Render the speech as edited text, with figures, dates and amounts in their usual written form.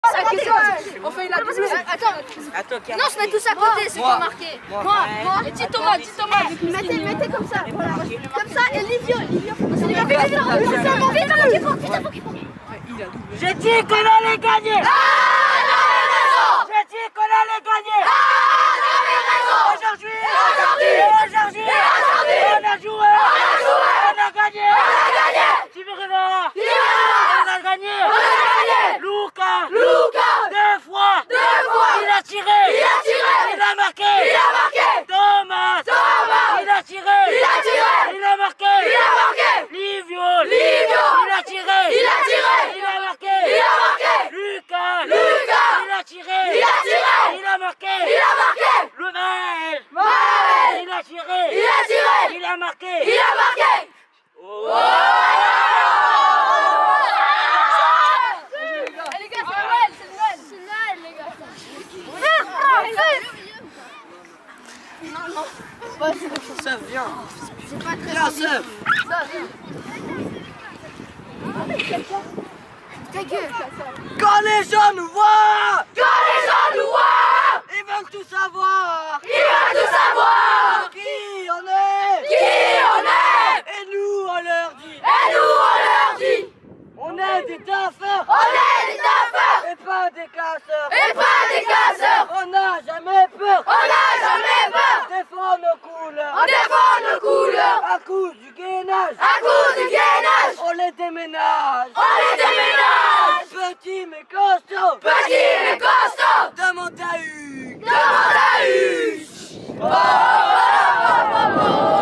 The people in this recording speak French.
On fait la double. Attends, non, se met tous à côté, c'est pas marqué. Moi. Et petit Thomas. Mettez comme ça, voilà. Comme ça, et Livio. J'ai dit qu'on allait gagner. J'ai dit qu'on allait gagner. Aujourd'hui, on a joué. On a gagné. Tiburina. On a gagné. Luca. 2 fois. Il a tiré. Il a marqué. Thomas. Il a tiré. Il a marqué. Livio. Il a tiré. Il a marqué. Lucas. Il a tiré. Il a marqué. Le Maël. Il a tiré. Il a marqué. Oh. Les gars, c'est Noël, les gars. Seuf, viens. C'est pas très Viens, Seuf. Ta gueule. Quand les gens nous voient, ils veulent tout savoir. Qui on est. Et nous on leur dit. On est des taffeurs. Et pas des casseurs. On n'a jamais peur. Défend nos couleurs. À cause du gainage. On les déménage. Petit mais costaud. Demande à Hugues.